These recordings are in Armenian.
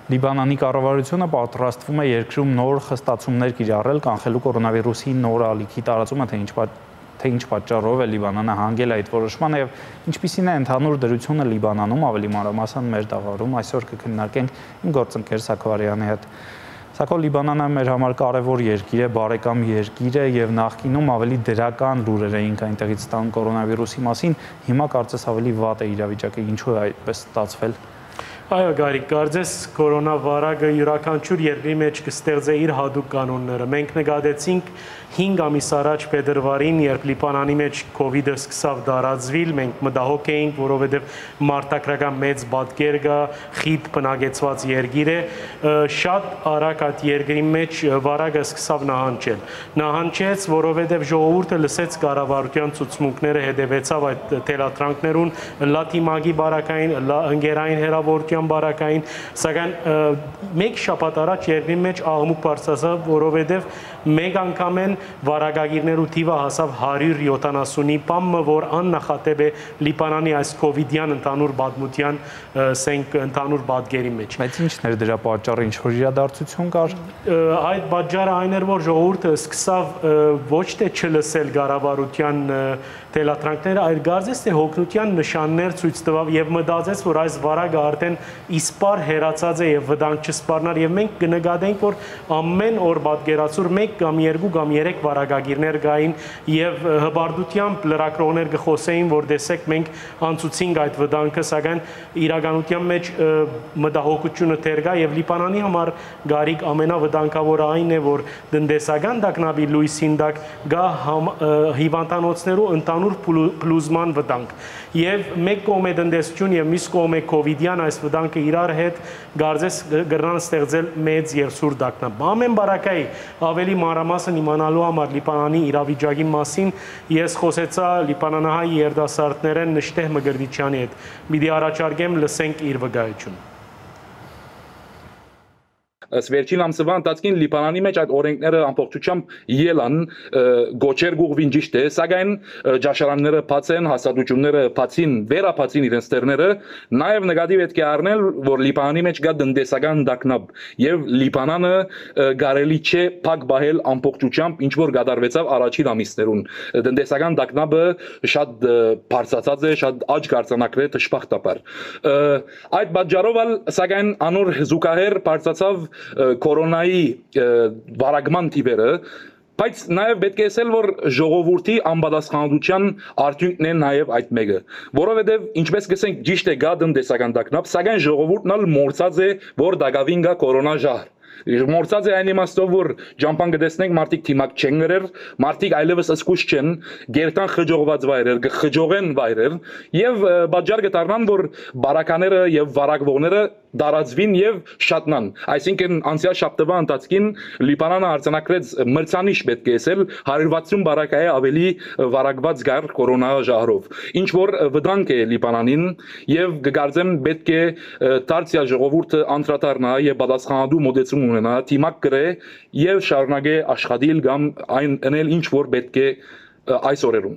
Լիբանանի կառավարությունը պատրաստվում է երկրում նոր խստացումներ կիրառել կանխելու կորոնավիրուսի նոր ալիքի տարածումը, թե ինչ պատճառով է Լիբանանը հանգել այդ որոշմանը եւ ինչպիսին է ընդհանուր դրությունը Լիբանանում, ավելի մանրամասն մեր տաղավարում այսօր կքննարկենք իմ գործընկեր Սաքո Արյանի հետ։ Սակայն Լիբանանը մեր համար կարևոր երկիր է, բարեկամ երկիր է եւ նախկինում ավելի դրական լուրեր էինք այնտեղից ստանում կորոնավիրուսի մասին, հիմա կարծես ավելի վատ է իրավիճակը, ինչու է այդպես ստացվել։ Այո, Գարիկ, կարծես կորոնավարակը յուրաքանչյուր երկրի մեջ կստեղծե իր հատուկ կանոնները։ Մենք նկատեցինք 5 ամիս առաջ փետրվարին, երբ Լիբանանի մեջ COVID-ը սկսավ տարածվել, մենք մտահոգ էինք, որովհետև մարտակրական մեծ պատկեր կա, խիտ բնակեցված երկիր է, շատ արագ այդ երկրի մեջ վարակը սկսավ նահանջել։ Նահանջեց, որովհետև ժողովուրդը լսեց կառավարության ցուցմունքները, հետևեցավ այդ թելատրանքներուն, լատիմագի բարակային, ընկերային հերավորության բարակային, սակայն մեկ շաբաթ առաջ երկրի մեջ աղմուկ բարձրացավ, որովհետև մեկ անգամ են վարակագիրներու թիվը հասավ 170-ի պամը, որ աննախադեպ է Լիբանանի այս կովիդյան ընդհանուր պատմության ընդհանուր պատկերի մեջ։ Բայց ի՞նչն էր դրա պատճառը, ինչ-որ իրադարձություն կար։ Այդ պատճառը այն էր, որ ժողովուրդը սկսավ ոչ թե չլսել կառավարության թելատրանքները, այլ կարծես թե հոգնության նշաններ ցույց տվավ եւ մտածեց, որ այս վարակը արդեն իսպար հերացած է եւ վտանգ չսպառնար եւ մենք կնկատենք, որ ամեն օր պատկերացուր 1 կամ 2 կամ 3 վարակագիրներ կային եւ հբարդությամբ լրագրողներ կխոսեին, որ տեսեք մենք անցուցինք այդ վտանգը, սակայն իրականության մեջ մտահոգությունը թեր կա եւ Լիբանանի համար Գարիկ ամենավտանգավորը այն է, որ տնտեսական դակնաբի լույսին դակ գա հիվանդանոցներու ընդհանուր փլուզման վտանգ եւ մեկ կողմ է տնտեսություն եւ մյուս կողմ է կովիդյան այս վտանգը իրար հետ գարձես գրնան ստեղծել մեծ եւ սուր դակնապ։ Ամեն բարակայի ավելի մանրամասն իմանալու համար Լիբանանի իրավիճակի մասին ես խոսեցա լիբանանահայ երիտասարդներեն Նշտեհ Մգրդիչյանի հետ։ Մի առաջարկեմ լսենք իր վկայությունը։ Վերջին ամսվա ընթացքին Լիբանանի մեջ այդ օրենքները ամբողջությամբ ելան, գոչեր գուղվին ճիշտ է, սակայն ջաշարանները բաց են, հաստատությունները բացին, վերապացին իրենց տերները, նաև նկատի պետք է առնել, որ Լիբանանի մեջ կա տնտեսական դակնապ եւ Լիբանանը կարելի չէ փակ բահել ամբողջությամբ, ինչ որ կատարվեցավ առաջին ամիսներուն։ Տնտեսական դակնապը շատ բարձրացած է, շատ աճ կարձանակրել դժբախտաբար։ Այդ պատճառով սակայն անոր զուգահեռ բարձրացավ կորոնայի վարակման տիպերը, բայց նաև պետք է ասել, որ ժողովրդի անպատասխանատվության արդյունքն է նաև այդ մեկը, որովհետև ինչպես գսենք ճիշտ է գա տնտեսական դակնապ, սակայն ժողովուրդն ալ մոռացած է, որ դակավին գա կորոնա ժահր։ Մոռացած է այն իմաստով, որ ջամփան կտեսնենք մարդիկ թիմակ չեն գրեր, մարդիկ այլևս ասկուս չեն, գերտան խջողված վայրեր, կխջողեն վայրեր եւ բաժար կդառնան, որ բարակաները եւ վարակվողները դարածվին եւ շատնան։ Այսինքն անցյալ շաբթվա ընթացքին Լիբանանը արձանագրեց մրցանիշ պետք է ասել 160 բարակայ ավելի վարակված գար կորոնա ժահրով։ Ինչ որ վտանգ է Լիբանանին եւ կգարձեմ պետք է դարձյալ ժողովուրդը անդրադառնա եւ պատասխանատու մոտեցում ունենա, թիմակ գրե եւ շարունակե աշխատել կամ այն անել ինչ որ պետք է այս օրերում։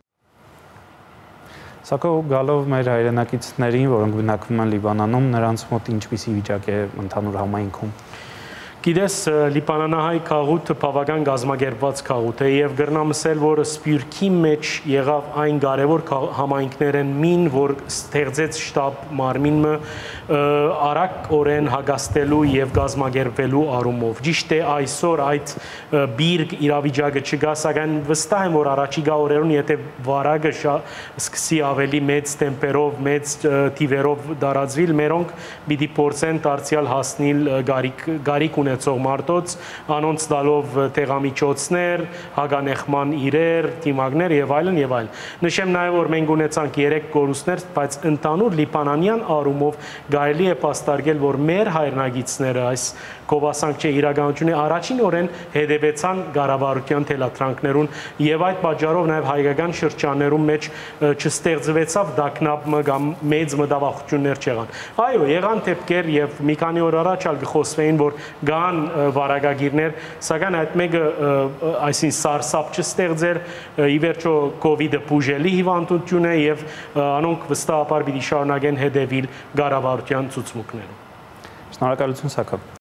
Սակայն գալով մեր հայրենակիցներին, որոնք բնակվում են Լիբանանում, նրանց մոտ ինչպիսի վիճակ է ընդհանուր համայնքում։ Գիտես, Լիբանանահայ քաղուտը բավական գազմագերբված քաղուտ է եւ գրնամ ասել, որ Սփյուռքի մեջ եղավ այն կարևոր համայնքներն մին, որ ստեղծեց շտաբ մարմինը արագորեն հագաստելու եւ գազմագերբվելու առումով։ Ճիշտ է այսօր այդ բիրգ իրավիճակը չկա, սակայն վստահ եմ, որ առաջիկա օրերուն եթե վարակը սկսի ավելի մեծ տեմպերով, մեծ թիվերով դարածվել, մերոնք պիտի փորձեն դարձյալ հասնել գարիկ ունեցող մարդոց, անոնց տալով տեղամիջոցներ, հագանեխման իրեր, թիմակներ եւ այլն եւ այլն։ Նշեմ նաեւ, որ մենք ունեցանք 3 կորուստներ, բայց ընդհանուր լիբանանյան առումով կարելի է պաստարկել, որ մեր հայրենագիցները այս կովասանք չէ իրականությունը առաջին օրեն հետևեցան կառավարության թելատրանքներուն եւ այդ պատճառով նաեւ հայկական շրջաններում մեջ չստեղծվեցավ դակնապը կամ մեծ մտավախություններ չեղան։ Այո, եղան դեպքեր եւ մի քանի օր առաջ ալ գխոսվեին, որ գան վարակագիրներ, սակայն այդ մեկը այսին սարսափ չստեղծեր, ի վերջո կոവിഡ്ը բուժելի հիվանդություն է եւ անոնք վստահաբար պիտի շարունակեն հետևել կառավարության ցուցմունքներուն։ Շնորհակալություն Սաքա։